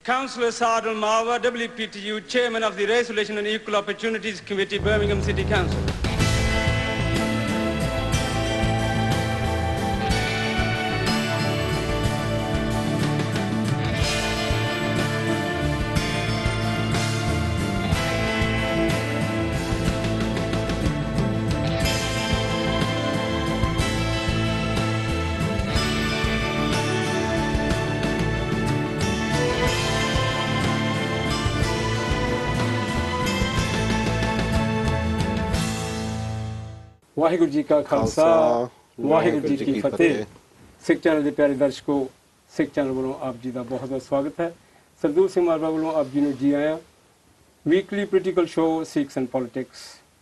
Councillor Sadal Marwa, WPTU, Chairman of the Race Relations and Equal Opportunities Committee, Birmingham City Council. Waheguru ji का खालसा वाहिगुरु जी की फतेह। Sikh channel के प्यारे दर्शकों, Sikh channel वालों आप जी का बहुत बहुत स्वागत है। सरदूल सिंह मारवा वालों आप जी ने जी आया। Weekly political show Sikhs and politics,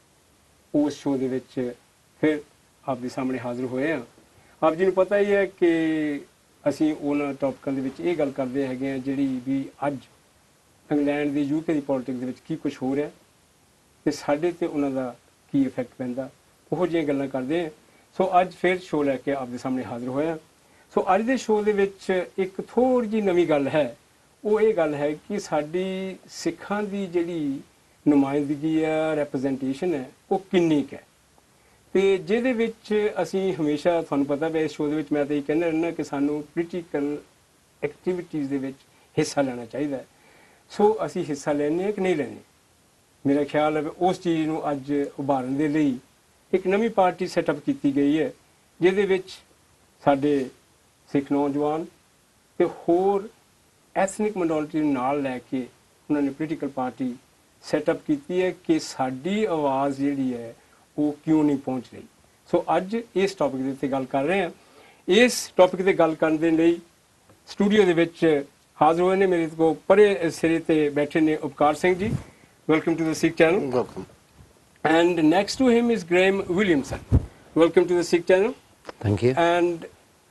उस शो दे विच फिर आप दे सामने हाजिर होए हैं। आप जी नूं पता ही है कि असीं उन्हां टॉपिकां दे विच इह गल करदे हैगे आ जिहड़ी भी अज इंग्लैंड दी यूके दी पॉलिटिक्स दे विच की कुछ हो रहा ते साडे ते उन्हां दा की इफैक्ट पैंदा, ਉਹ ਜਿਹੀਆਂ ਗੱਲਾਂ ਕਰਦੇ ਹਾਂ। ਸੋ ਅੱਜ ਫਿਰ ਸ਼ੋਅ ਲੈ ਕੇ ਆਪ ਦੇ ਸਾਹਮਣੇ ਹਾਜ਼ਰ ਹੋਇਆ। ਸੋ ਅੱਜ ਦੇ ਸ਼ੋਅ ਦੇ ਵਿੱਚ ਇੱਕ ਥੋੜ੍ਹੀ ਜਿਹੀ ਨਵੀਂ ਗੱਲ ਹੈ। ਉਹ ਇਹ ਗੱਲ ਹੈ ਕਿ ਸਾਡੀ ਸਿੱਖਾਂ ਦੀ ਜਿਹੜੀ ਨੁਮਾਇੰਦਗੀ ਹੈ, ਰੈਪਰੈਜ਼ੈਂਟੇਸ਼ਨ ਹੈ, ਉਹ ਕਿੰਨੀ ਕੁ ਹੈ ਅਤੇ ਜਿਹਦੇ ਵਿੱਚ ਅਸੀਂ ਹਮੇਸ਼ਾ ਤੁਹਾਨੂੰ ਪਤਾ ਵੀ ਇਸ ਸ਼ੋਅ ਦੇ ਵਿੱਚ ਮੈਂ ਤਾਂ ਇਹ ਕਹਿੰਦਾ ਰਹਿੰਦਾ ਕਿ ਸਾਨੂੰ ਪੋਲੀਟੀਕਲ ਐਕਟੀਵਿਟੀਜ਼ ਦੇ ਵਿੱਚ ਹਿੱਸਾ ਲੈਣਾ ਚਾਹੀਦਾ। ਸੋ ਅਸੀਂ ਹਿੱਸਾ ਲੈਂਦੇ ਹਾਂ ਕਿ ਨਹੀਂ ਲੈਂਦੇ। ਮੇਰਾ ਖਿਆਲ ਹੈ ਵੀ ਉਸ ਚੀਜ਼ ਨੂੰ ਅੱਜ ਉਭਾਰਨ ਦੇ ਲਈ एक नवी पार्टी सैटअप की गई है जिहदे विच साडे सिख नौजवान ते होर एथनिक माइनॉरिटी नाल लैके उन्होंने पोलीटिकल पार्टी सैटअप की है कि साडी आवाज़ जिहड़ी है वो क्यों नहीं पहुँच रही। सो अज इस टॉपिक के उत्ते गल कर रहे हैं। इस टॉपिक ते गल करन दे लई स्टूडियो दे विच हाज़र होए ने मेरे को परे सिरे ते बैठे ने Upkar Singh ji. Welcome to the Sikh channel. Welcome. And next to him is Graham Williamson. Welcome to the Sikh channel. Thank you. And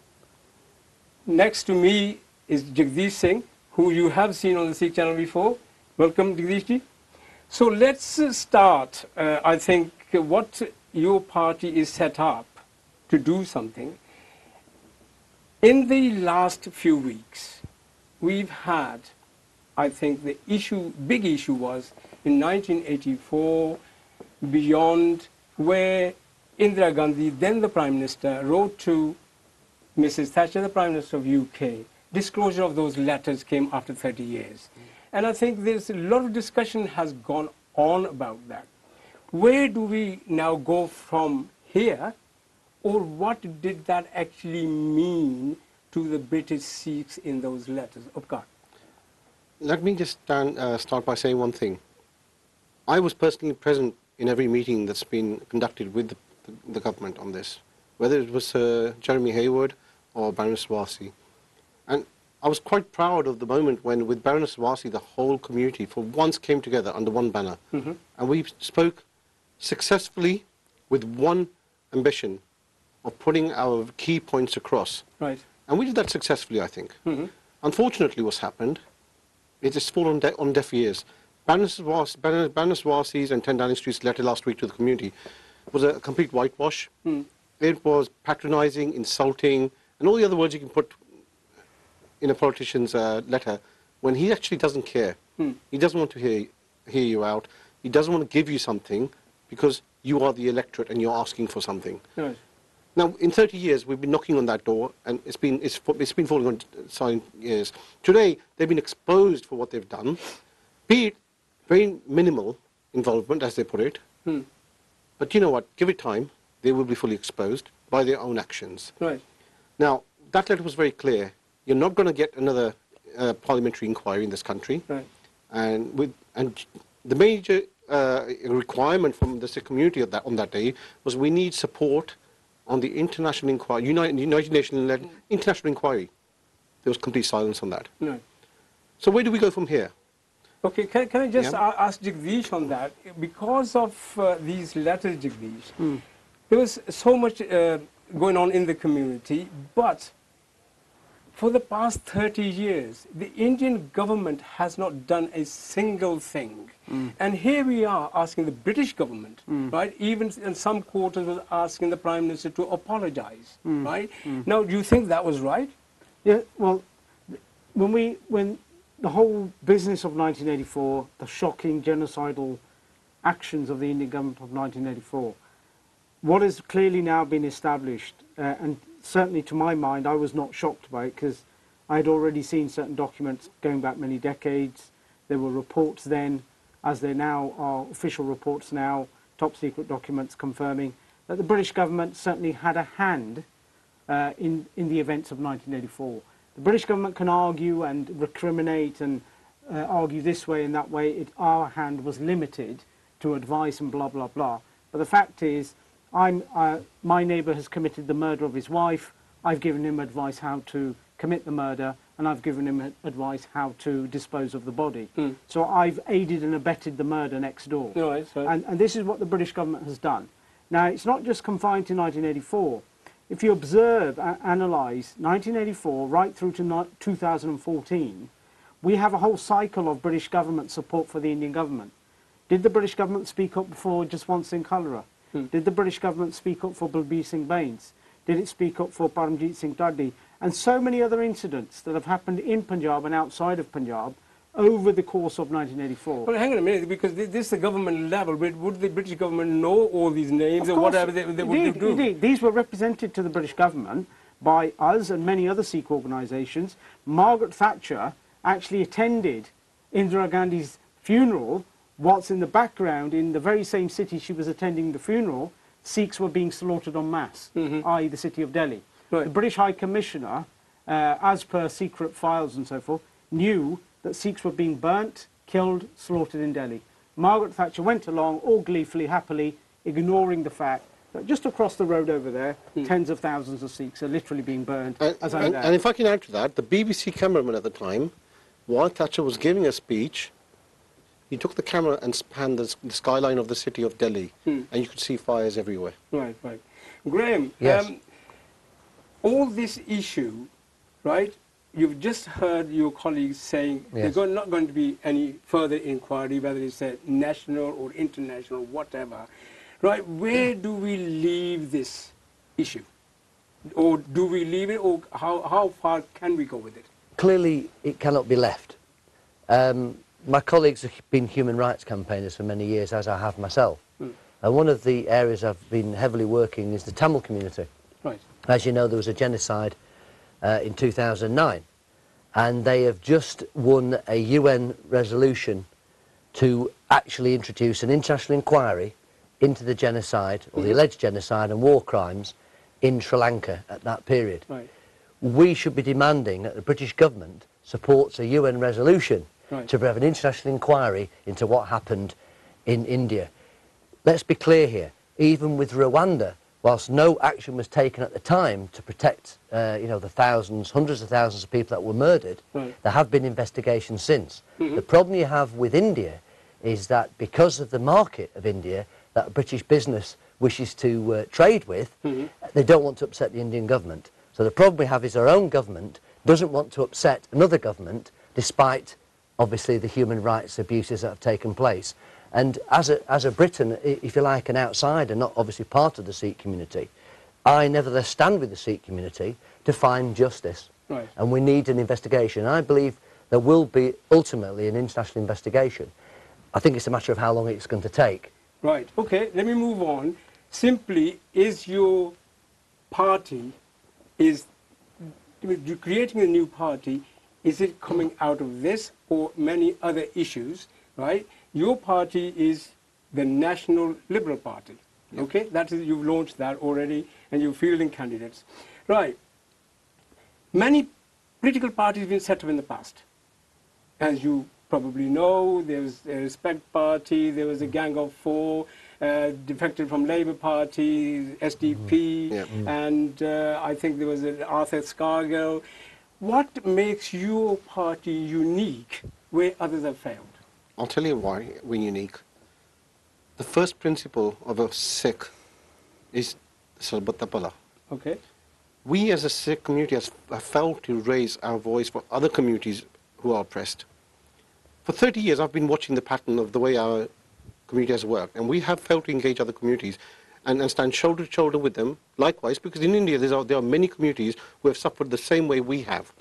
next to me is Jagdish Singh, who you have seen on the Sikh channel before. Welcome, Jagdish ji. So let's start. I think what your party is set up to do something. In the last few weeks, we've had, I think the issue, big issue was in 1984, beyond, where Indira Gandhi, then the Prime Minister, wrote to Mrs. Thatcher, the Prime Minister of UK. Disclosure of those letters came after 30 years. And I think there's a lot of discussion has gone on about that. Where do we now go from here? Or what did that actually mean to the British Sikhs in those letters? Upkar. Let me just start by saying one thing. I was personally present in every meeting that's been conducted with the government on this, whether it was Jeremy Hayward or Baroness Warsi. And I was quite proud of the moment when, with Baroness Warsi, the whole community for once came together under one banner. And we spoke successfully with one ambition of putting our key points across. Right. And we did that successfully, I think. Unfortunately, what's happened, it has fallen on deaf ears. Baroness Warsi's and 10 Downing Street's letter last week to the community was a complete whitewash. It was patronising, insulting, and all the other words you can put in a politician's letter when he actually doesn't care. He doesn't want to hear you out. He doesn't want to give you something because you are the electorate and you're asking for something. Right. Now, in 30 years, we've been knocking on that door, and it's been falling on silent ears. Today, they've been exposed for what they've done, be it very minimal involvement, as they put it. But you know what? Give it time. They will be fully exposed by their own actions. Right. Now, that letter was very clear. You're not going to get another parliamentary inquiry in this country. Right. And the major requirement from the Sikh community on that day was we need support on the international inquiry, United Nations-led international inquiry. There was complete silence on that. Right. So where do we go from here? Okay, can I just ask Jagdish on that? Because of these letters, Jagdish, there was so much going on in the community, but for the past 30 years, the Indian government has not done a single thing. And here we are asking the British government, right, even in some quarters was asking the Prime Minister to apologize, right? Now, do you think that was right? Yeah, well, when the whole business of 1984, the shocking genocidal actions of the Indian government of 1984, what has clearly now been established, and certainly to my mind, I was not shocked by it because I had already seen certain documents going back many decades. There were reports then, as there now are official reports now, top secret documents confirming that the British government certainly had a hand in the events of 1984. The British government can argue and recriminate and argue this way and that way. Our hand was limited to advice and blah, blah, blah. But the fact is, my neighbour has committed the murder of his wife. I've given him advice how to commit the murder, and I've given him advice how to dispose of the body. So I've aided and abetted the murder next door. Right. And this is what the British government has done. Now, it's not just confined to 1984. If you observe and analyse 1984 right through to 2014, we have a whole cycle of British government support for the Indian government. Did the British government speak up for Jaswant Singh Kalra? Did the British government speak up for Balbir Singh Bains? Did it speak up for Paramjit Singh Taddi? And so many other incidents that have happened in Punjab and outside of Punjab over the course of 1984. Well, hang on a minute, because this is the government level. Would the British government know all these names or whatever they would do? Indeed. These were represented to the British government by us and many other Sikh organisations. Margaret Thatcher actually attended Indira Gandhi's funeral, whilst in the background, in the very same city she was attending the funeral, Sikhs were being slaughtered en masse, i.e. the city of Delhi. Right. The British High Commissioner, as per secret files and so forth, knew that Sikhs were being burnt, killed, slaughtered in Delhi. Margaret Thatcher went along, all gleefully, happily, ignoring the fact that just across the road over there, tens of thousands of Sikhs are literally being burned. And if I can add to that, the BBC cameraman at the time, while Thatcher was giving a speech, he took the camera and spanned the skyline of the city of Delhi, and you could see fires everywhere. Right. Graham, Yes. All this issue, right, you've just heard your colleagues saying Yes. there's not going to be any further inquiry, whether it's a national or international, whatever. Right, where do we leave this issue? Or do we leave it, or how far can we go with it? Clearly, it cannot be left. My colleagues have been human rights campaigners for many years, as I have myself. And one of the areas I've been heavily working is the Tamil community. Right. As you know, there was a genocide in 2009, and they have just won a UN resolution to actually introduce an international inquiry into the genocide, or the alleged genocide and war crimes in Sri Lanka at that period. Right. We should be demanding that the British government supports a UN resolution Right. to have an international inquiry into what happened in India. Let's be clear here, even with Rwanda, whilst no action was taken at the time to protect the thousands, hundreds of thousands of people that were murdered, Right. there have been investigations since. The problem you have with India is that because of the market of India that British business wishes to trade with, they don't want to upset the Indian government. So the problem we have is our own government doesn't want to upset another government, despite obviously the human rights abuses that have taken place. And as a Briton, if you like, an outsider, not obviously part of the Sikh community, I nevertheless stand with the Sikh community to find justice. Right. And we need an investigation. I believe there will be ultimately an international investigation. I think it's a matter of how long it's going to take. Right, okay, let me move on. Simply, is your party, you're creating a new party, is it coming out of this or many other issues, right? Your party is the National Liberal Party, okay? That is, you've launched that already and you're fielding candidates. Right, many political parties have been set up in the past. As you probably know, there was a Respect Party, there was a Gang of Four, defected from Labour Party, SDP, and I think there was an Arthur Scargill. What makes your party unique where others have failed? I'll tell you why we're unique. The first principle of a Sikh is Sarbatapala. Okay. We as a Sikh community have felt to raise our voice for other communities who are oppressed. For 30 years I've been watching the pattern of the way our community has worked, and we have failed to engage other communities and stand shoulder to shoulder with them, likewise, because in India there are many communities who have suffered the same way we have. Right.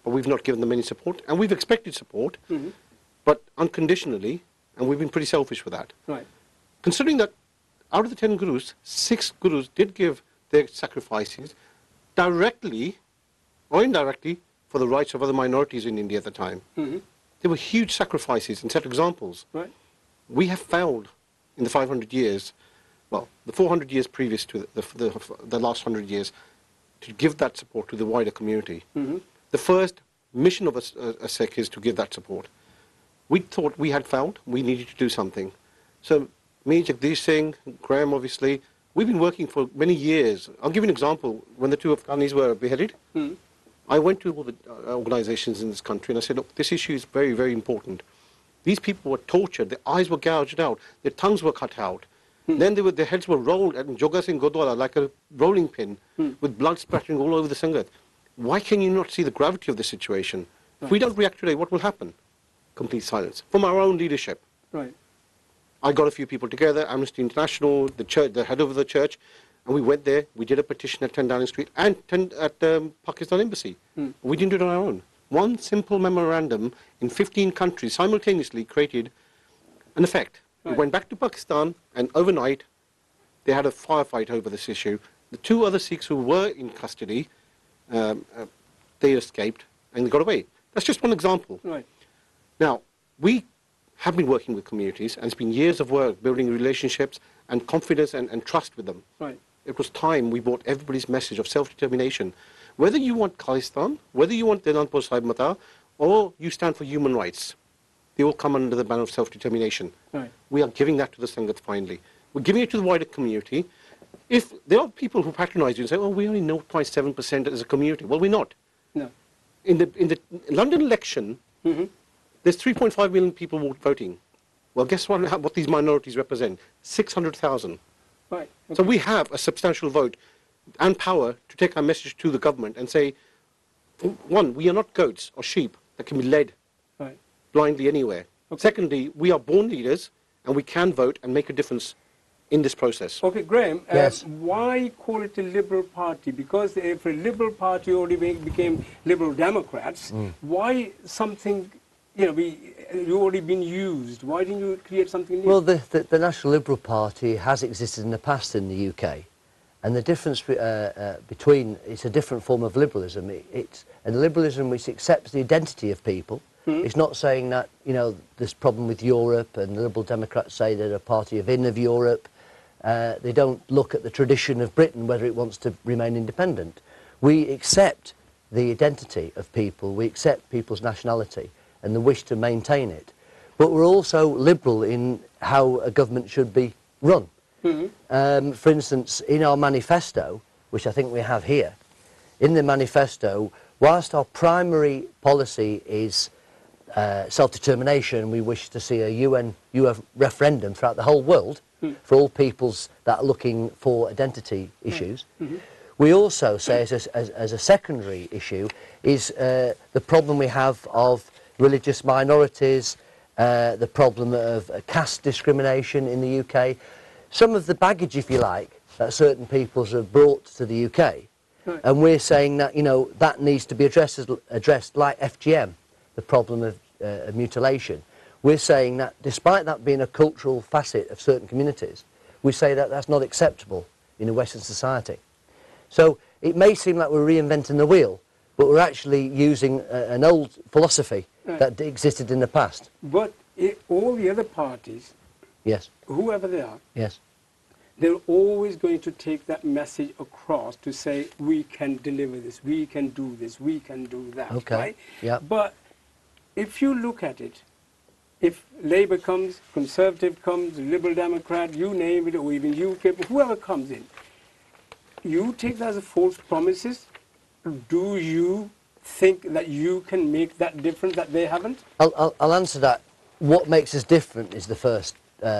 but we've not given them any support, and we've expected support, but unconditionally, and we've been pretty selfish with that. Right. Considering that out of the 10 gurus, 6 gurus did give their sacrifices directly or indirectly for the rights of other minorities in India at the time. There were huge sacrifices and set examples. Right. We have failed in the 500 years, well, the 400 years previous to the last 100 years, to give that support to the wider community. The first mission of a Sikh is to give that support. We thought we had failed, we needed to do something. So me, Jagdish Singh, Graham obviously, we've been working for many years. I'll give you an example. When the 2 Afghanis were beheaded, I went to all the organizations in this country and I said, look, this issue is very, very important. These people were tortured, their eyes were gouged out, their tongues were cut out. Then their heads were rolled at Joga Singh Gurdwara like a rolling pin with blood splattering all over the Sangat. Why can you not see the gravity of the situation? If we don't react today, what will happen? Complete silence. From our own leadership. Right. I got a few people together, Amnesty International, the church, the head of the church, and we went there, we did a petition at 10 Downing Street and at Pakistan Embassy. We didn't do it on our own. One simple memorandum in 15 countries simultaneously created an effect. Right. We went back to Pakistan and overnight they had a firefight over this issue. The 2 other Sikhs who were in custody, they escaped and they got away. That's just one example. Right. Now, we have been working with communities, and it's been years of work building relationships and confidence and trust with them. Right. It was time we brought everybody's message of self-determination. Whether you want Khalistan, whether you want Dinanpur Sahib Mata, or you stand for human rights, they all come under the banner of self-determination. Right. We are giving that to the Sangat finally. We're giving it to the wider community. If there are people who patronize you and say, oh, we only know 0.7% as a community. Well, we're not. No. In the London election, there's 3.5 million people voting. Well, guess what these minorities represent? 600,000. Right. Okay. So we have a substantial vote and power to take our message to the government and say, one, we are not goats or sheep that can be led Right. blindly anywhere. Okay. Secondly, we are born leaders and we can vote and make a difference in this process. Okay, Graham, Yes. why call it a Liberal Party? Because if a Liberal Party already became Liberal Democrats, why something, you already been used? Why didn't you create something new? Well, the National Liberal Party has existed in the past in the UK, and the difference between, it's a different form of liberalism. It's a liberalism which accepts the identity of people. It's not saying that, this problem with Europe, and the Liberal Democrats say they're a party of Europe. They don't look at the tradition of Britain, whether it wants to remain independent. We accept the identity of people, we accept people's nationality and the wish to maintain it. But we're also liberal in how a government should be run. For instance, in our manifesto, which I think we have here, in the manifesto, whilst our primary policy is self-determination, we wish to see a UN referendum throughout the whole world for all peoples that are looking for identity issues. We also say as a secondary issue is the problem we have of religious minorities, the problem of caste discrimination in the UK, some of the baggage, if you like, that certain peoples have brought to the UK. Right. And we're saying that, that needs to be addressed like FGM, the problem of mutilation. We're saying that despite that being a cultural facet of certain communities, we say that that's not acceptable in a Western society. So it may seem like we're reinventing the wheel, but we're actually using an old philosophy that existed in the past. But all the other parties, Yes. whoever they are, Yes. they're always going to take that message across to say, we can deliver this, we can do this, we can do that. Okay. Right? Yeah. But if you look at it, if Labour comes, Conservative comes, Liberal Democrat, you name it, or even UKIP, whoever comes in, you take that as false promises. Do you think that you can make that difference that they haven't? I'll answer that. What makes us different is the first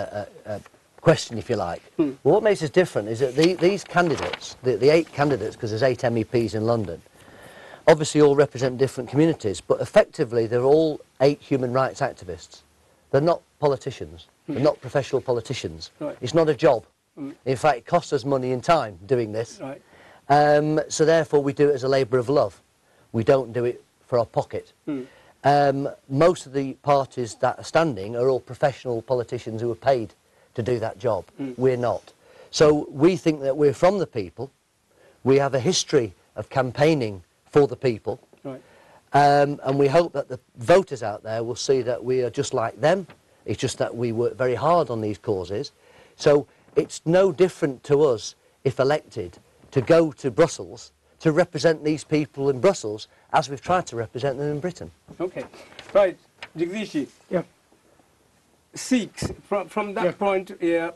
question, if you like. Well, what makes us different is that these candidates, the 8 candidates, because there's 8 MEPs in London, obviously all represent different communities, but effectively they're all 8 human rights activists. They're not politicians. They're not professional politicians. Right. It's not a job. In fact, it costs us money and time doing this. Right. So therefore we do it as a labour of love. We don't do it for our pocket. Most of the parties that are standing are all professional politicians who are paid to do that job. We're not. So we think that we're from the people. We have a history of campaigning for the people. Right. And we hope that the voters out there will see that we are just like them. It's just that we work very hard on these causes. So it's no different to us, if elected, to go to Brussels to represent these people in Brussels as we've tried to represent them in Britain. Okay. Right. Jagdish, Yeah. Sikhs, from that point,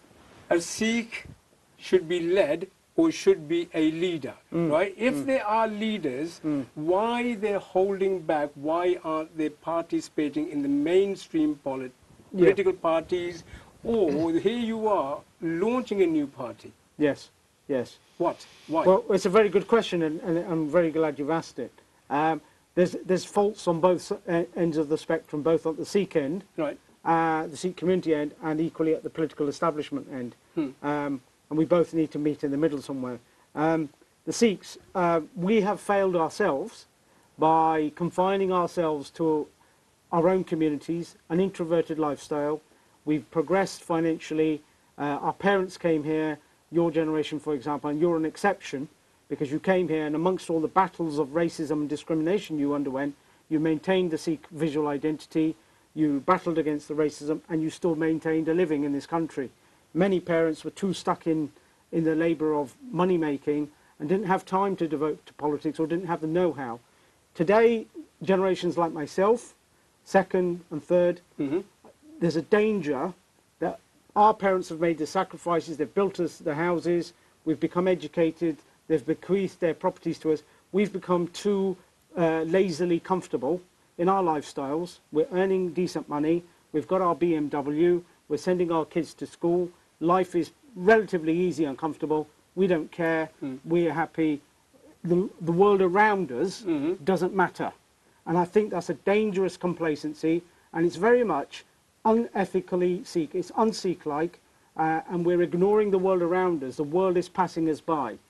a Sikh should be led or should be a leader, right? If they are leaders, why they're holding back? Why aren't they participating in the mainstream political parties? Or here you are launching a new party. Yes, yes. What? Why? Well, it's a very good question, and I'm very glad you've asked it. There's faults on both ends of the spectrum, both on the Sikh end, Right. the Sikh community end, and equally at the political establishment end. And we both need to meet in the middle somewhere. The Sikhs, we have failed ourselves by confining ourselves to our own communities, an introverted lifestyle. We've progressed financially. Our parents came here, your generation, for example, and you're an exception because you came here and amongst all the battles of racism and discrimination you underwent, you maintained the Sikh visual identity, you battled against the racism, and you still maintained a living in this country. Many parents were too stuck in the labour of money making and didn't have time to devote to politics or didn't have the know-how. Today, generations like myself, second and third, there's a danger that our parents have made the sacrifices, they've built us the houses, we've become educated, they've bequeathed their properties to us. We've become too lazily comfortable in our lifestyles. We're earning decent money, we've got our BMW, we're sending our kids to school. Life is relatively easy and comfortable. We don't care. We're happy. The world around us doesn't matter. And I think that's a dangerous complacency, and it's very much unethically Sikh. It's un-Sikh-like, and we're ignoring the world around us. The world is passing us by.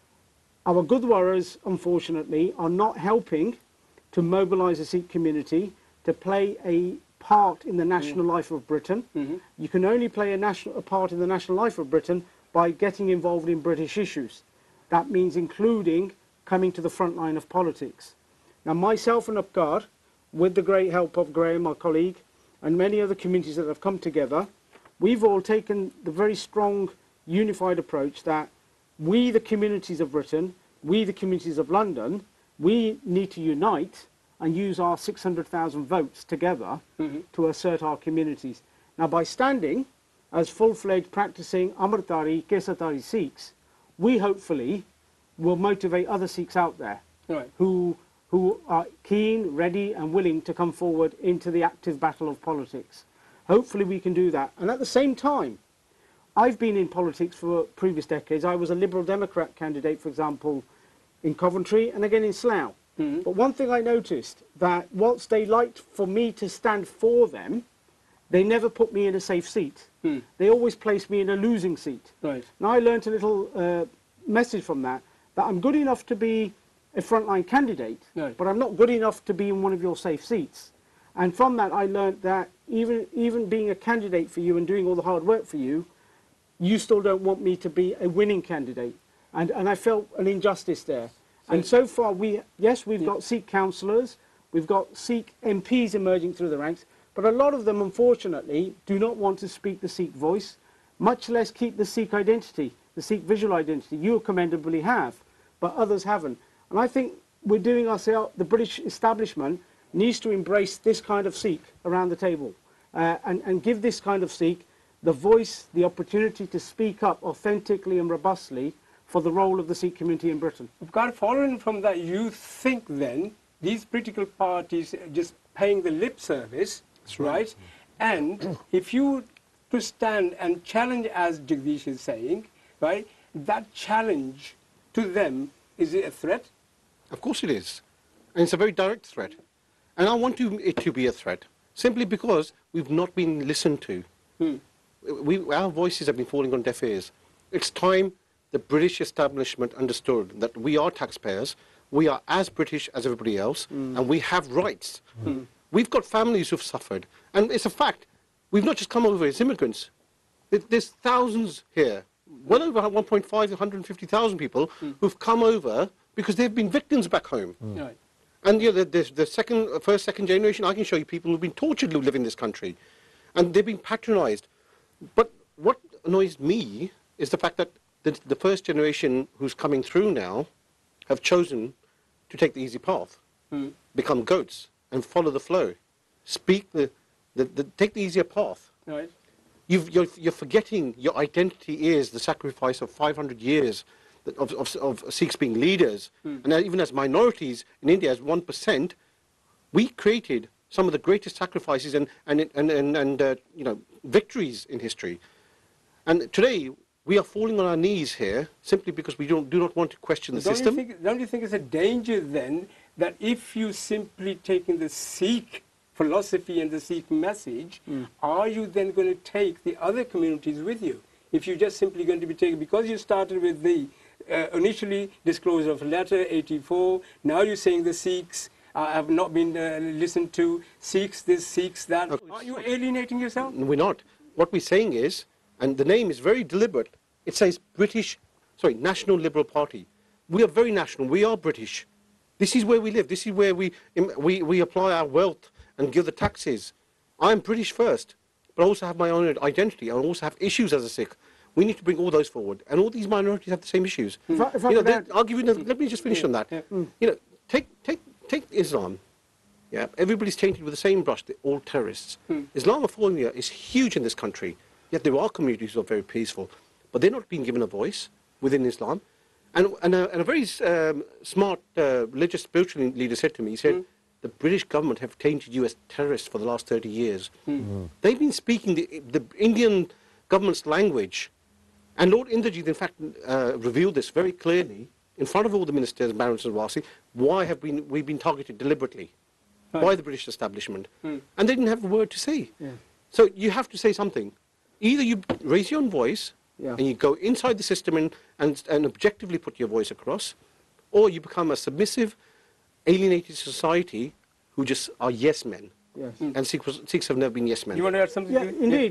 Our Gurdwaras, unfortunately, are not helping to mobilise the Sikh community to play a part in the national life of Britain. You can only play a part in the national life of Britain by getting involved in British issues. That means including coming to the front line of politics. Now myself and Upgard, with the great help of Graham, my colleague, and many other communities that have come together, we've all taken the very strong, unified approach that we, the communities of Britain, we, the communities of London, we need to unite and use our 600,000 votes together to assert our communities. Now, by standing as full-fledged practicing Amritdhari, Kesatari Sikhs, we hopefully will motivate other Sikhs out there who are keen, ready and willing to come forward into the active battle of politics. Hopefully we can do that. And at the same time, I've been in politics for previous decades. I was a Liberal Democrat candidate, for example, in Coventry and again in Slough. But one thing I noticed, that whilst they liked for me to stand for them, they never put me in a safe seat. They always placed me in a losing seat. Now I learnt a little message from that I'm good enough to be a frontline candidate, but I'm not good enough to be in one of your safe seats. And from that I learnt that even being a candidate for you and doing all the hard work for you, you still don't want me to be a winning candidate. And I felt an injustice there. And so far, we've got Sikh councillors, we've got Sikh MPs emerging through the ranks, but a lot of them, unfortunately, do not want to speak the Sikh voice, much less keep the Sikh identity, the Sikh visual identity. You commendably have, but others haven't. And I think we're doing ourselves, the British establishment needs to embrace this kind of Sikh around the table and give this kind of Sikh the voice, the opportunity to speak up authentically and robustly for the role of the Sikh community in Britain. Following from that, you think then these political parties are just paying the lip service, right? And if you to stand and challenge, as Jagdish is saying, right, that challenge to them, is it a threat? Of course it is. And it's a very direct threat. And I want it to be a threat, simply because we've not been listened to. Our voices have been falling on deaf ears. It's time the British establishment understood that we are taxpayers, we are as British as everybody else, and we have rights. We've got families who've suffered, and it's a fact. We've not just come over as immigrants. There's thousands here, well over 1.5, 150,000 people who've come over because they've been victims back home. Right. And you know, the first, second generation, I can show you people who've been tortured who live in this country. And they've been patronized. But what annoys me is the fact that the first generation who's coming through now have chosen to take the easy path, become goats and follow the flow, take the easier path. Right. You're forgetting your identity is the sacrifice of 500 years of Sikhs being leaders. And even as minorities in India, as 1%, we created some of the greatest sacrifices and you know, victories in history. And today, we are falling on our knees here simply because we do not want to question the system. Don't you think it's a danger then that if you simply taking the Sikh philosophy and the Sikh message, are you then going to take the other communities with you? If you're just simply going to be taken, because you started with the initially disclosure of letter 84, now you're saying the Sikhs have not been listened to, Sikhs this, Sikhs that. Are you alienating yourself? We're not. What we're saying is, and the name is very deliberate, it says National Liberal Party. We are very national, we are British. This is where we live, this is where we apply our wealth and give the taxes. I'm British first, but I also have my own identity. I also have issues as a Sikh. We need to bring all those forward. And all these minorities have the same issues. I'll give you, let me just finish on that. You know, take Islam. Yeah, everybody's tainted with the same brush, they're all terrorists. Islamophobia is huge in this country, yet there are communities who are very peaceful, but they're not being given a voice within Islam. And a very smart religious spiritual leader said to me, he said, the British government have tainted you as terrorists for the last 30 years. They've been speaking the Indian government's language. And Lord Indrajit, in fact, revealed this very clearly in front of all the ministers, barons and Wasi, why have we been targeted deliberately by the British establishment. And they didn't have a word to say. So you have to say something. Either you raise your own voice and you go inside the system and objectively put your voice across, or you become a submissive, alienated society who just are yes men. And Sikhs have never been yes men. You want to add something? Yeah, indeed.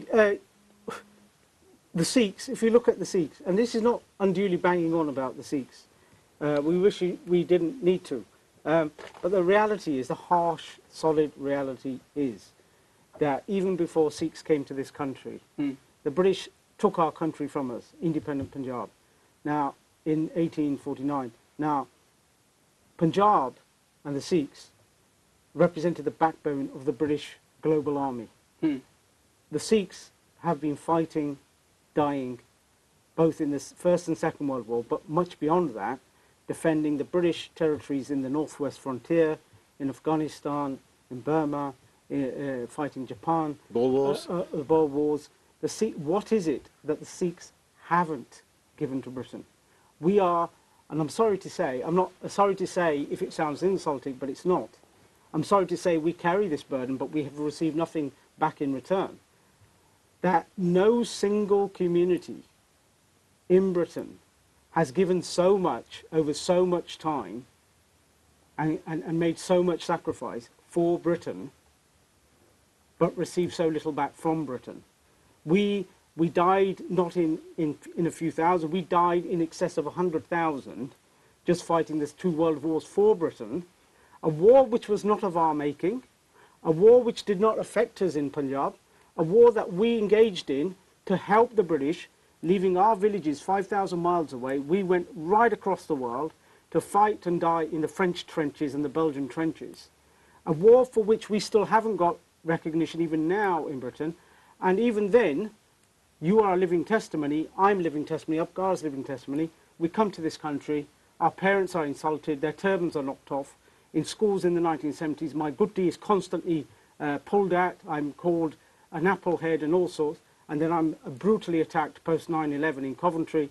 The Sikhs, if you look at the Sikhs, and this is not unduly banging on about the Sikhs, we wish we didn't need to, but the reality is, the harsh, solid reality is that even before Sikhs came to this country, the British took our country from us, independent Punjab, now in 1849. Now, Punjab and the Sikhs represented the backbone of the British global army. The Sikhs have been fighting, dying, both in the First and Second World War, but much beyond that, defending the British territories in the northwest frontier, in Afghanistan, in Burma, fighting Japan. Boer Wars. The Boer Wars. What is it that the Sikhs haven't given to Britain? We are, and I'm sorry to say, I'm not sorry to say if it sounds insulting, but it's not. I'm sorry to say we carry this burden, but we have received nothing back in return. That no single community in Britain has given so much over so much time and made so much sacrifice for Britain, but received so little back from Britain. We died not in a few thousand, we died in excess of 100,000 just fighting this 2 world wars for Britain, a war which was not of our making, a war which did not affect us in Punjab, a war that we engaged in to help the British, leaving our villages 5,000 miles away. We went right across the world to fight and die in the French trenches and the Belgian trenches. A war for which we still haven't got recognition even now in Britain. And even then, you are a living testimony, I'm living testimony, Upgar's living testimony. We come to this country, our parents are insulted, their turbans are knocked off. In schools in the 1970s, my goodie is constantly pulled at, I'm called an applehead and all sorts, and then I'm brutally attacked post 9/11 in Coventry.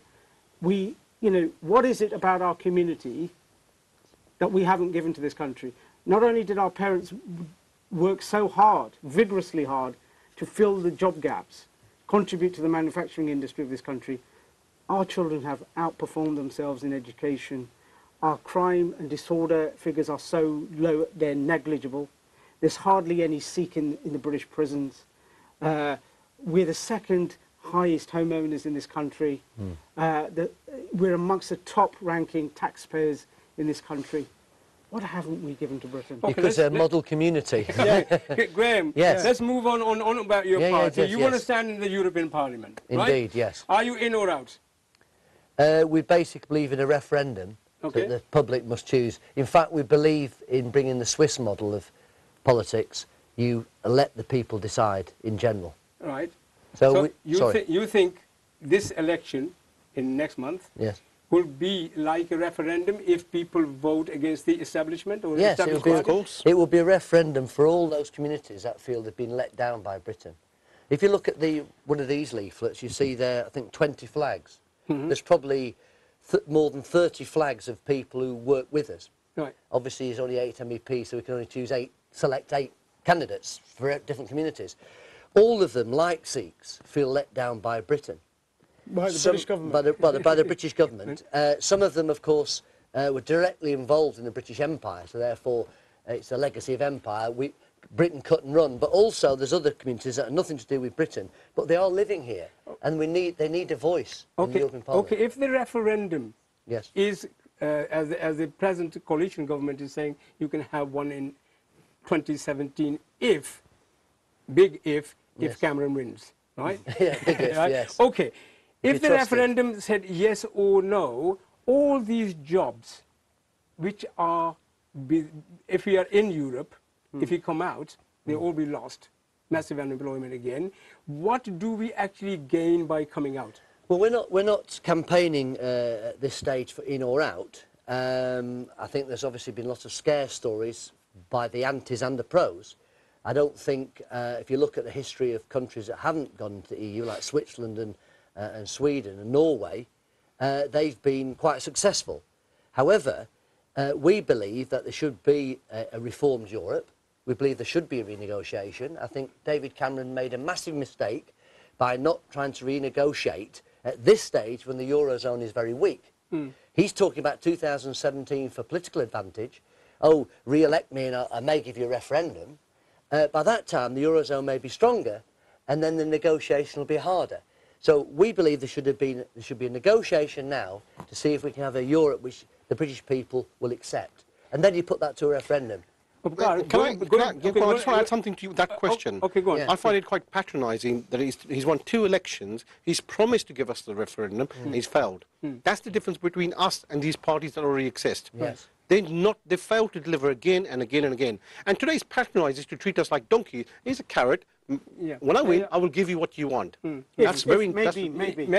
What is it about our community that we haven't given to this country? Not only did our parents work so hard, vigorously hard, to fill the job gaps, contribute to the manufacturing industry of this country, our children have outperformed themselves in education. Our crime and disorder figures are so low, they're negligible. There's hardly any Sikh in the British prisons. We're the second highest homeowners in this country. We're amongst the top-ranking taxpayers in this country. What haven't we given to Britain? Okay, Because they're a model community. Yeah, Graham, Yes. let's move on about your party. yes, you yes. want to stand in the European Parliament, right? Indeed, yes. Are you in or out? We basically believe in a referendum Okay. that the public must choose. In fact, we believe in bringing the Swiss model of politics. You let the people decide in general. Right. So, you think this election in next month yes. will be like a referendum if people vote against the establishment or Yes, it will, be, Of course. it will be a referendum for all those communities that feel they've been let down by Britain. If you look at one of these leaflets, you see there, I think, 20 flags. There's probably more than 30 flags of people who work with us. Right. Obviously, there's only 8 MEPs, so we can only select 8 candidates for different communities. All of them, like Sikhs, feel let down by Britain. By the British government. By the British government. Some of them, of course, were directly involved in the British Empire, so therefore it's a legacy of empire. Britain cut and run, but also there's other communities that have nothing to do with Britain, but they are living here, and they need a voice in the European Parliament. Okay, if the referendum Yes. is, as the present coalition government is saying, you can have one in 2017 if, big if Yes. Cameron wins, right? Yeah, big if, Right? yes. Okay, if you the trust it. referendum said yes or no, all these jobs which are, if we are in Europe, if we come out, they all be lost. Massive unemployment again. What do we actually gain by coming out? Well, we're not campaigning at this stage for in or out. I think there's obviously been lots of scare stories by the antis and the pros. I don't think, if you look at the history of countries that haven't gone into the EU, like Switzerland and Sweden and Norway, they've been quite successful. However, we believe that there should be a reformed Europe. We believe there should be a renegotiation. I think David Cameron made a massive mistake by not trying to renegotiate at this stage when the Eurozone is very weak. He's talking about 2017 for political advantage. Oh, re-elect me and I may give you a referendum. By that time, the Eurozone may be stronger, and then the negotiation will be harder. So we believe there should be a negotiation now to see if we can have a Europe which the British people will accept. And then you put that to a referendum. I just want to add something to that question. Okay, go on. Yeah. I find it quite patronising that he's won 2 elections, he's promised to give us the referendum, and he's failed. That's the difference between us and these parties that already exist. Yes. They failed to deliver again and again and again. And today's patronising is to treat us like donkeys. Here's a carrot. Yeah. When I win, I will give you what you want. That's very... Maybe.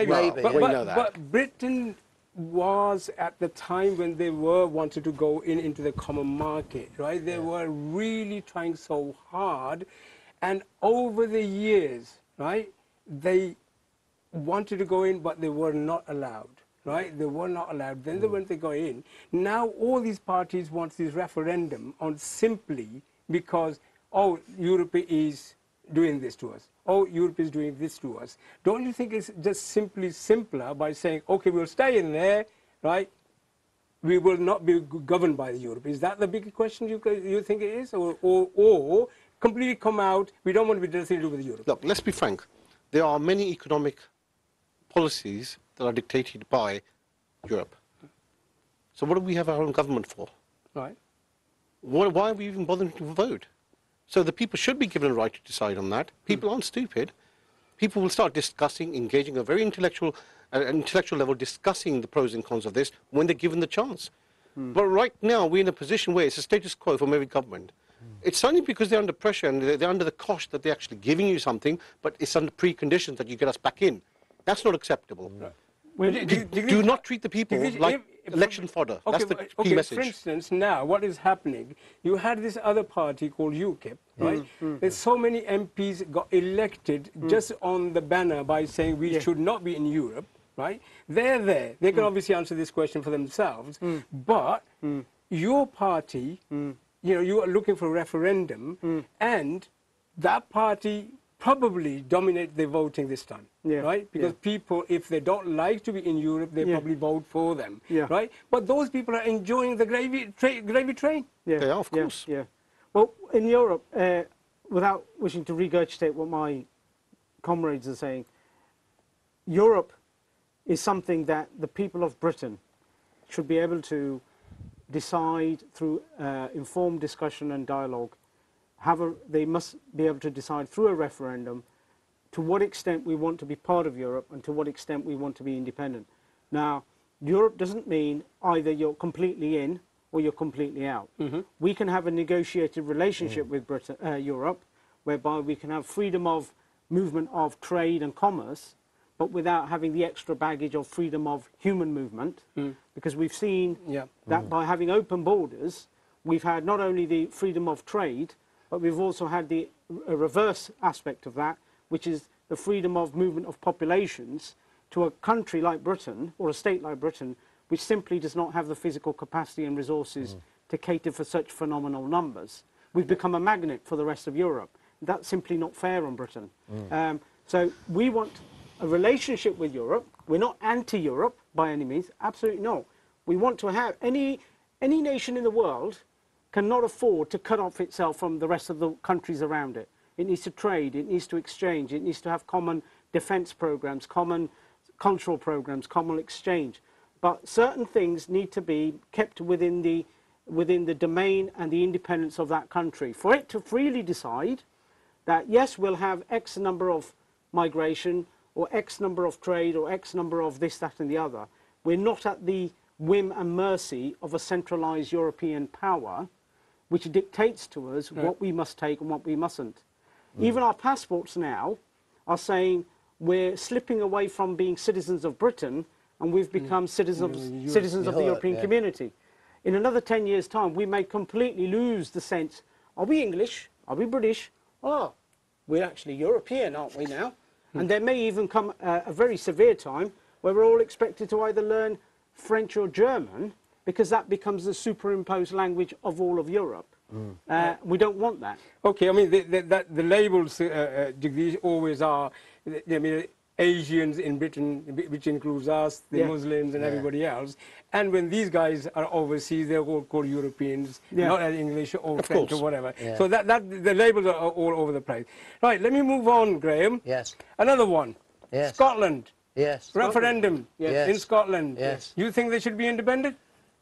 But Britain was at the time when they wanted to go into the common market, right? They were really trying so hard, and over the years, right, they wanted to go in, but they were not allowed, right? They were not allowed. Then when they go in, now all these parties want this referendum on simply because, oh, Europe is doing this to us. Oh, Europe is doing this to us. Don't you think it's just simply simpler by saying, okay, we'll stay in there, right? We will not be governed by Europe. Is that the big question you think it is? Or completely come out, we don't want to be nothing to do with Europe? Look, let's be frank. There are many economic policies that are dictated by Europe. So what do we have our own government for? Right. Why are we even bothering to vote? So the people should be given a right to decide on that. People aren't stupid. People will start discussing, engaging at a very intellectual level, discussing the pros and cons of this when they're given the chance. But right now, we're in a position where it's a status quo from every government. It's only because they're under pressure and they're under the cost that they're actually giving you something, but it's under preconditions that you get us back in. That's not acceptable. Do not treat the people like election fodder. That's the key message. For instance, now what is happening, you had this other party called UKIP, right? There's so many MPs got elected just on the banner by saying we should not be in Europe, right? They're there. They can obviously answer this question for themselves. But your party, you know, you are looking for a referendum, and that party probably dominate the voting this time, Yeah, right? Because yeah. people, if they don't like to be in Europe, they Yeah. probably vote for them, Yeah. right? But those people are enjoying the gravy train. Yeah, They are, of yeah, course. Yeah. Well, in Europe, without wishing to regurgitate what my comrades are saying, Europe is something that the people of Britain should be able to decide through informed discussion and dialogue. They must be able to decide through a referendum to what extent we want to be part of Europe and to what extent we want to be independent. Now, Europe doesn't mean either you're completely in or you're completely out. We can have a negotiated relationship with Europe, whereby we can have freedom of movement of trade and commerce, but without having the extra baggage of freedom of human movement, because we've seen that by having open borders, we've had not only the freedom of trade, but we've also had the reverse aspect of that, which is the freedom of movement of populations to a country like Britain, or a state like Britain, which simply does not have the physical capacity and resources to cater for such phenomenal numbers. We've become a magnet for the rest of Europe. That's simply not fair on Britain. So we want a relationship with Europe. We're not anti-Europe by any means, absolutely not. We want to have any nation in the world cannot afford to cut off itself from the rest of the countries around it. It needs to trade, it needs to exchange, it needs to have common defence programs, common cultural programs, common exchange. But certain things need to be kept within the domain and the independence of that country. For it to freely decide that, yes, we'll have X number of migration, or X number of trade, or X number of this, that and the other. We're not at the whim and mercy of a centralised European power which dictates to us what we must take and what we mustn't. Even our passports now are saying we're slipping away from being citizens of Britain and we've become citizens of the European community. In another 10 years' time, we may completely lose the sense, are we English? Are we British? Oh, we're actually European, aren't we now? And there may even come a very severe time where we're all expected to either learn French or German, because that becomes the superimposed language of all of Europe. We don't want that. Okay, I mean, the labels, Jagdish, always are, I mean, Asians in Britain, which includes us, the Muslims and everybody else. And when these guys are overseas, they're all called Europeans, not as English or French or whatever. So the labels are all over the place. Right, let me move on, Graham. Yes. Another one. Yes. Scotland. Yes. Referendum in Scotland. Yes. You think they should be independent?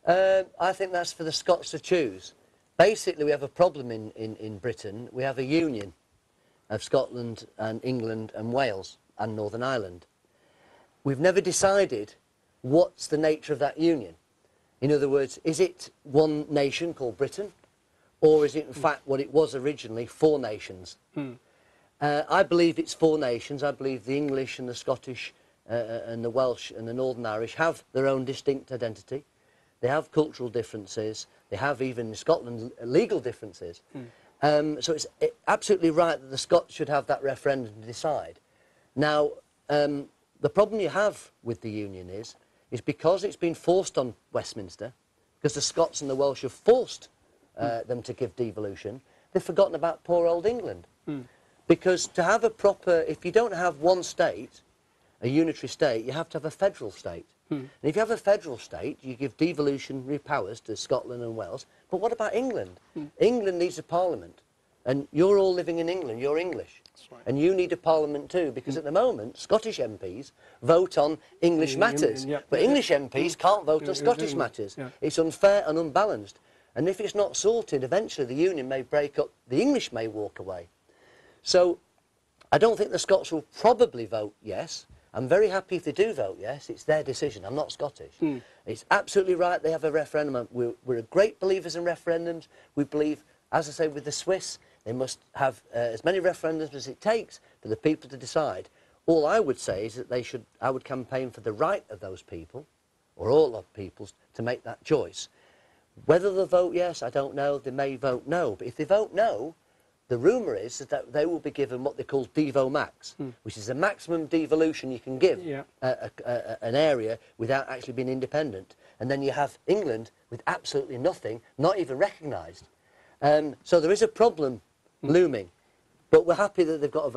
I think that's for the Scots to choose. Basically, we have a problem in Britain. We have a union of Scotland and England and Wales and Northern Ireland. We've never decided what's the nature of that union. In other words, is it one nation called Britain, or is it in fact what it was originally, 4 nations? I believe it's 4 nations. I believe the English and the Scottish and the Welsh and the Northern Irish have their own distinct identity. They have cultural differences. They have, even in Scotland, legal differences. So it's absolutely right that the Scots should have that referendum to decide. Now, the problem you have with the union is because it's been forced on Westminster, because the Scots and the Welsh have forced them to give devolution, they've forgotten about poor old England. Because to have a proper, if you don't have one state, a unitary state, you have to have a federal state. And if you have a federal state, you give devolutionary powers to Scotland and Wales. But what about England? England needs a parliament. And you're all living in England, you're English. That's right. And you need a parliament too, because at the moment, Scottish MPs vote on English matters. But English MPs can't vote on Scottish matters. It's unfair and unbalanced. And if it's not sorted, eventually the union may break up, the English may walk away. So I don't think the Scots will probably vote yes. I'm very happy if they do vote yes. It's their decision. I'm not Scottish. It's absolutely right they have a referendum. We're great believers in referendums. We believe, as I say, with the Swiss, they must have as many referendums as it takes for the people to decide. All I would say is that I would campaign for the right of those people, or all of peoples, to make that choice. Whether they'll vote yes, I don't know. They may vote no. But if they vote no, the rumour is that they will be given what they call Devo Max, which is the maximum devolution you can give an area without actually being independent. And then you have England with absolutely nothing, not even recognised. So there is a problem looming, but we're happy that they've got a vote.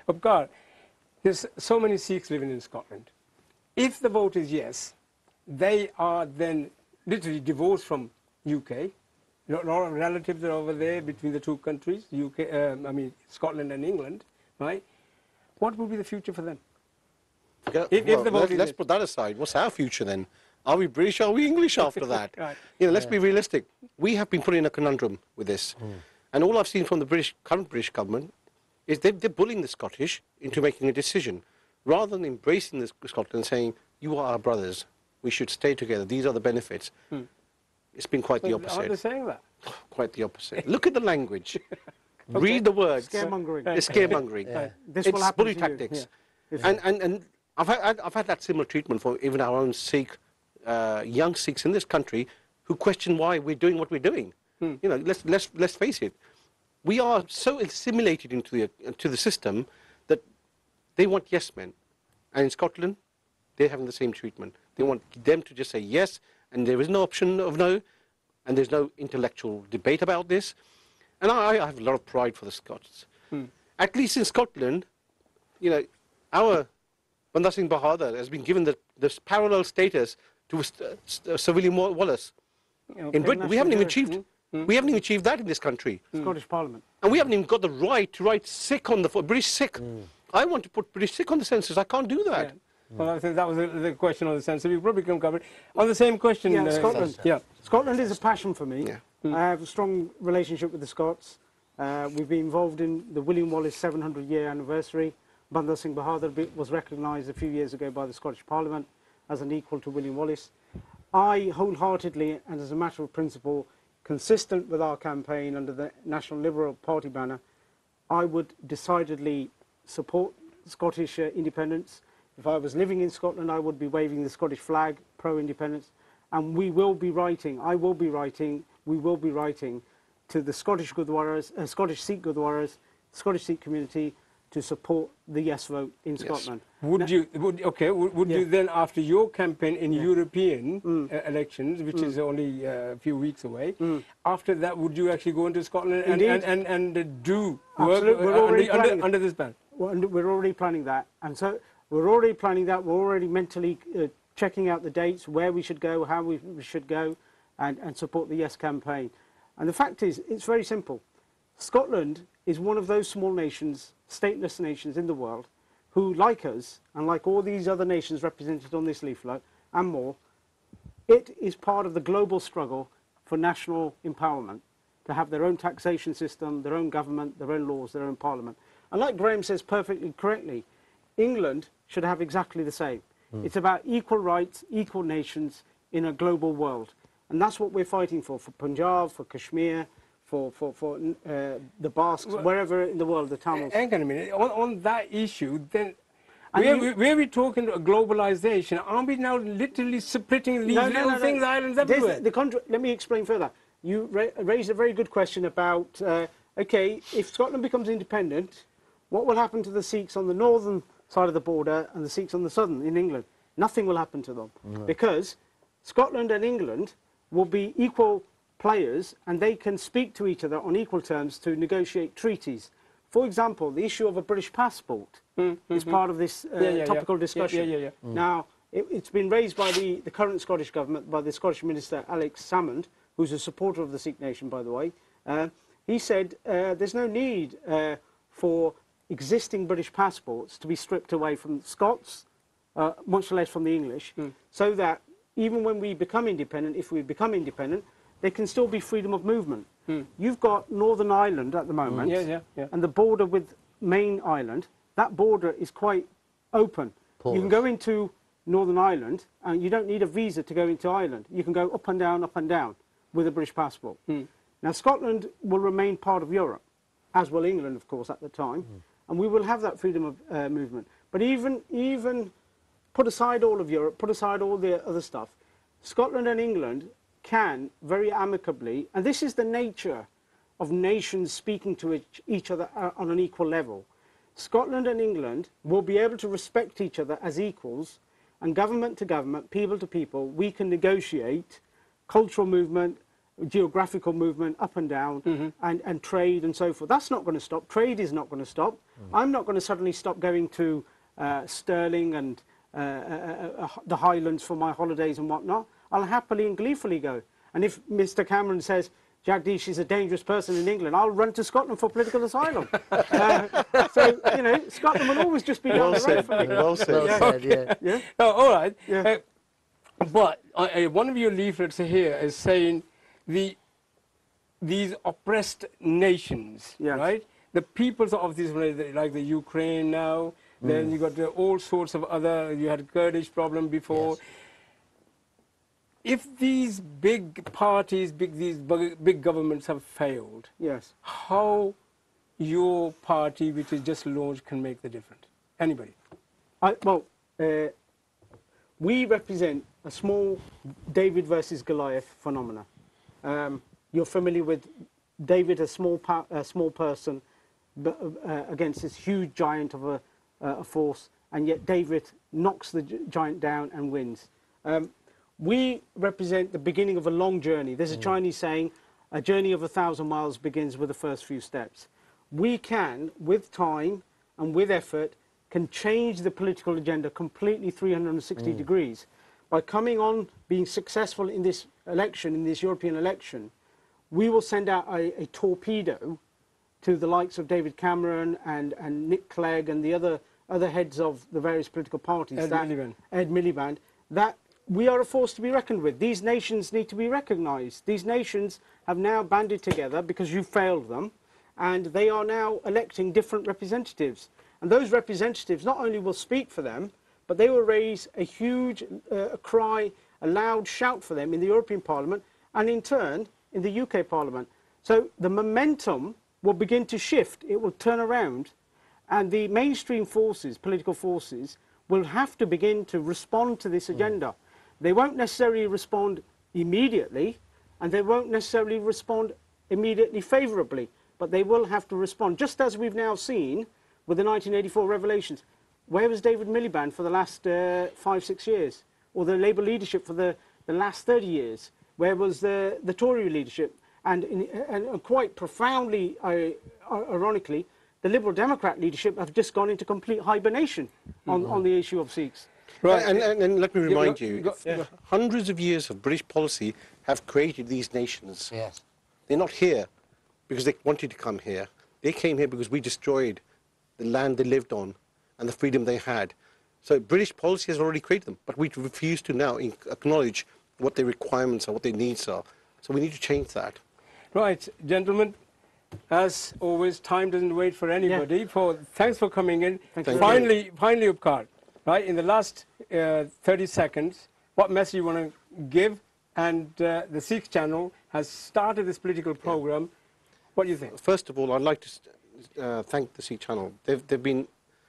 Upkar, there's so many Sikhs living in Scotland. If the vote is yes, they are then literally divorced from UK. A lot of relatives are over there between the two countries, Scotland and England, right? What will be the future for them? Let's put that aside. What's our future then? Are we British? Are we English after that? Right. Let's be realistic. We have been put in a conundrum with this. And all I've seen from the current British government is they're bullying the Scottish into making a decision. Rather than embracing Scotland and saying, you are our brothers, we should stay together, these are the benefits. It's been quite the opposite. Are they saying that? Quite the opposite. Look at the language. Read the words. Scaremongering. It's scaremongering. It's bully tactics. Yeah. And I've had that similar treatment for even our own Sikh, young Sikhs in this country who question why we're doing what we're doing. Let's face it. We are so assimilated into the system that they want yes men. And in Scotland, they're having the same treatment. They want them to just say yes, and there is no option of no, and there's no intellectual debate about this. And I have a lot of pride for the Scots. At least in Scotland, our Banda Singh Bahadur has been given this parallel status to Sir William Wallace. In Britain, we haven't even achieved that in this country. Scottish Parliament. And we haven't even got the right to write Sikh on British Sikh. I want to put British Sikh on the census. I can't do that. Yeah. Well, I think that was the question on the census. We probably can cover it. On the same question... Scotland. Scotland is a passion for me. Yeah. I have a strong relationship with the Scots. We've been involved in the William Wallace 700-year anniversary. Banda Singh Bahadur was recognised a few years ago by the Scottish Parliament as an equal to William Wallace. I wholeheartedly, and as a matter of principle, consistent with our campaign under the National Liberal Party banner, I would decidedly support Scottish independence. If I was living in Scotland, I would be waving the Scottish flag, pro-independence, and we will be writing to the Scottish Gurdwaras, Scottish Sikh Gurdwaras, Scottish Sikh community to support the yes vote in Scotland. Would you then, after your campaign in European elections, which is only a few weeks away, after that, would you actually go into Scotland and do work under this ban? Well, we're already planning that, and so we're already mentally checking out the dates, where we should go, how we should go, and support the yes campaign. And the fact is, it's very simple. Scotland is one of those small nations, stateless nations in the world, who, like us, and like all these other nations represented on this leaflet, and more, it is part of the global struggle for national empowerment, to have their own taxation system, their own government, their own laws, their own parliament. And like Graham says perfectly correctly, England should have exactly the same. It's about equal rights, equal nations in a global world. And that's what we're fighting for Punjab, for Kashmir, for the Basques, wherever in the world, the Tamils. Hang on a minute. On that issue, then, where we talking globalization, aren't we now literally splitting these little things, islands everywhere? Let me explain further. You raised a very good question about, okay, if Scotland becomes independent, what will happen to the Sikhs on the northern side of the border and the Sikhs on the southern in England? Nothing will happen to them, because Scotland and England will be equal players, and they can speak to each other on equal terms to negotiate treaties. For example, the issue of a British passport is part of this topical discussion. Now, it's been raised by the current Scottish government, by the Scottish Minister Alex Salmond, who's a supporter of the Sikh nation, by the way. He said there's no need for existing British passports to be stripped away from Scots, much less from the English, so that even when we become independent, if we become independent, there can still be freedom of movement. You've got Northern Ireland at the moment, and the border with Main Island, that border is quite open. You can go into Northern Ireland, and you don't need a visa to go into Ireland. You can go up and down with a British passport. Now, Scotland will remain part of Europe, as will England, of course, at the time, and we will have that freedom of movement. But even put aside all of Europe, put aside all the other stuff, Scotland and England can very amicably, and this is the nature of nations speaking to each other on an equal level. Scotland and England will be able to respect each other as equals, and government to government, people to people, we can negotiate cultural movement, geographical movement up and down, and trade and so forth. That's not going to stop. Trade is not going to stop. I'm not going to suddenly stop going to Stirling and the Highlands for my holidays and whatnot. I'll happily and gleefully go. And if Mr. Cameron says Jagdish is a dangerous person in England, I'll run to Scotland for political asylum. So, you know, Scotland will always just be down the road for me. Well said. Well said, yeah. Oh, all right. Yeah. But one of your leaflets here is saying these oppressed nations, Yes. right? The peoples of these, like the Ukraine now, then you got all sorts of other, you had Kurdish problem before. Yes. If these big parties, these big governments have failed, Yes. how your party, which is just launched, can make the difference? Anybody? We represent a small David versus Goliath phenomena. You're familiar with David, a small person, against this huge giant of a force, and yet David knocks the giant down and wins. We represent the beginning of a long journey. There's a Chinese saying, a journey of 1,000 miles begins with the first few steps. We can, with time and with effort, can change the political agenda completely 360 degrees. By coming on, being successful in this election, in this European election, we will send out a torpedo to the likes of David Cameron and Nick Clegg and the other heads of the various political parties. Ed Miliband, that we are a force to be reckoned with. These nations need to be recognised. These nations have now banded together because you failed them, and they are now electing different representatives. And those representatives not only will speak for them, but they will raise a huge cry, a loud shout for them in the European Parliament, and in turn in the UK Parliament. So the momentum will begin to shift. It will turn around, and the mainstream forces, political forces, will have to begin to respond to this agenda. They won't necessarily respond immediately, and they won't necessarily respond immediately favourably, but they will have to respond, just as we've now seen with the 1984 revelations. Where was David Miliband for the last 5-6 years? Or the Labour leadership for the last 30 years? Where was the Tory leadership? And quite profoundly, ironically, the Liberal Democrat leadership have just gone into complete hibernation on the issue of Sikhs. Right, and let me remind you, hundreds of years of British policy have created these nations. Yes. They're not here because they wanted to come here. They came here because we destroyed the land they lived on and the freedom they had. So British policy has already created them, but we refuse to now acknowledge what their requirements are, what their needs are. So we need to change that. Right, gentlemen, as always, time doesn't wait for anybody. Thanks for coming in. Finally, Upkar, right, in the last 30 seconds, what message you want to give? And the Sikh channel has started this political program. What do you think? First of all, I'd like to thank the Sikh channel. They've been,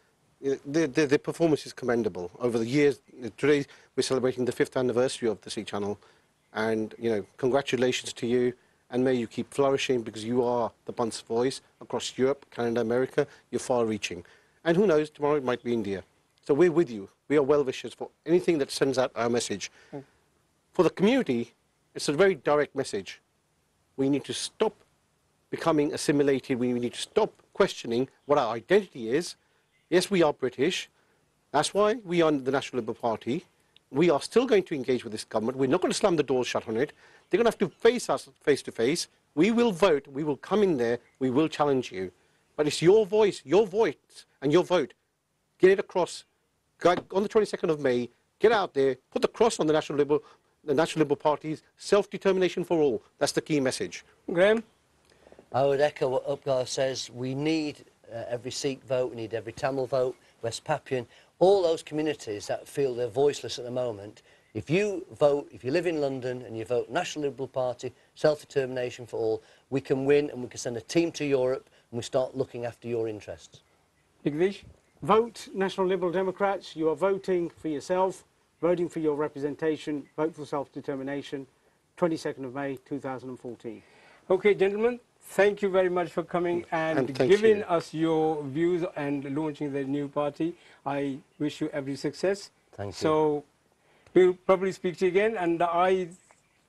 their performance is commendable. Over the years, today we're celebrating the 5th anniversary of the Sikh channel. And, you know, congratulations to you. And may you keep flourishing, because you are the Panth's voice across Europe, Canada, America. You're far-reaching. And who knows, tomorrow it might be India. So we're with you. We are well-wishers for anything that sends out our message. For the community, it's a very direct message. We need to stop becoming assimilated. We need to stop questioning what our identity is. Yes, we are British. That's why we are the National Liberal Party. We are still going to engage with this government. We're not going to slam the doors shut on it. They're going to have to face us face to face. We will vote. We will come in there. We will challenge you. But it's your voice, and your vote. Get it across. On the 22nd of May, get out there, put the cross on the National Liberal Party's self-determination for all. That's the key message. Graham? I would echo what Upgar says. We need every Sikh vote, we need every Tamil vote, West Papuan, all those communities that feel they're voiceless at the moment. If you vote, if you live in London and you vote National Liberal Party, self-determination for all, we can win and we can send a team to Europe and we start looking after your interests. Jagdish? Vote National Liberal Democrats. You are voting for yourself, voting for your representation, vote for self-determination, 22nd of May 2014. Okay, gentlemen, thank you very much for coming and giving us your views and launching the new party. I wish you every success. Thank you. So we'll probably speak to you again, and I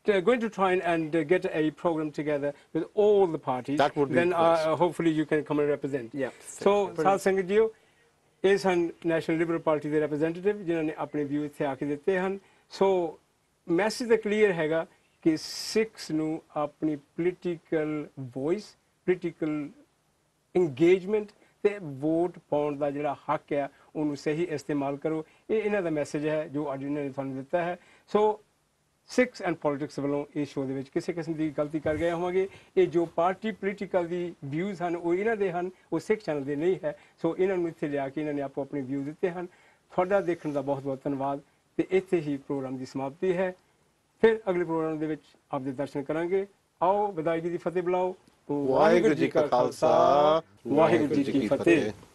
going to try and get a program together with all the parties. That would be then nice. hopefully you can come and represent. Yeah. So ਸਾਧ ਸੰਗਤ ਜੀਓ ਇਹ ਸਨ National Liberal Party ਦੇ representative ਜਿਨ੍ਹਾਂ ਨੇ ਆਪਣੇ view ਇੱਥੇ ਆ ਕੇ ਦਿੱਤੇ ਹਨ। ਸੋ ਮੈਸੇਜ ਤਾਂ ਕਲੀਅਰ ਹੈਗਾ ਕਿ ਸਿੱਖਸ ਨੂੰ ਆਪਣੀ ਪੋਲੀਟੀਕਲ ਵੌਇਸ, ਪੋਲੀਟੀਕਲ ਇੰਗੇਜਮੈਂਟ ਤੇ ਵੋਟ ਪਾਉਣ ਦਾ ਜਿਹੜਾ ਹੱਕ ਹੈ ਉਹਨੂੰ ਸਹੀ ਇਸਤੇਮਾਲ ਕਰੋ। ਇਹ ਇਹਨਾਂ ਦਾ ਮੈਸੇਜ ਹੈ ਜੋ ਅੱਜ ਇਹਨਾਂ ਨੇ ਤੁਹਾਨੂੰ ਦਿੱਤਾ ਹੈ। ਸੋ ਸਿੱਖਸ ਐਂਡ ਪੋਲੀਟਿਕਸ ਵੱਲੋਂ ਇਸ ਸ਼ੋਅ ਦੇ ਵਿੱਚ ਕਿਸੇ ਕਿਸਮ ਦੀ ਗਲਤੀ ਕਰ ਗਏ ਹੋਵਾਂਗੇ। ਇਹ ਜੋ ਪਾਰਟੀ ਪੋਲੀਟੀਕਲ ਦੀ ਵਿਊਜ਼ ਹਨ ਉਹ ਇਹਨਾਂ ਦੇ ਹਨ, ਉਹ ਸਿੱਖ ਚੈਨਲ ਦੇ ਨਹੀਂ ਹੈ। ਸੋ ਇਹਨਾਂ ਨੂੰ ਇੱਥੇ ਲਿਆ ਕੇ ਇਹਨਾਂ ਨੇ ਆਪੋ ਆਪਣੇ ਵਿਊ ਦਿੱਤੇ ਹਨ। ਤੁਹਾਡਾ ਦੇਖਣ ਦਾ ਬਹੁਤ ਬਹੁਤ ਧੰਨਵਾਦ ਤੇ ਇੱਥੇ ਹੀ ਪ੍ਰੋਗਰਾਮ ਦੀ ਸਮਾਪਤੀ ਹੈ। ਫਿਰ ਅਗਲੇ ਪ੍ਰੋਗਰਾਮ ਦੇ ਵਿੱਚ ਆਪ ਦੇ ਦਰਸ਼ਨ ਕਰਾਂਗੇ। ਆਓ ਵਿਦਾਇਗੀ ਦੀ ਫਤਿਹ ਬੁਲਾਓ। ਵਾਹਿਗੁਰੂ ਜੀ ਕਾ ਖਾਲਸਾ, ਵਾਹਿਗੁਰੂ ਜੀ ਕੀ ਫਤਿਹ।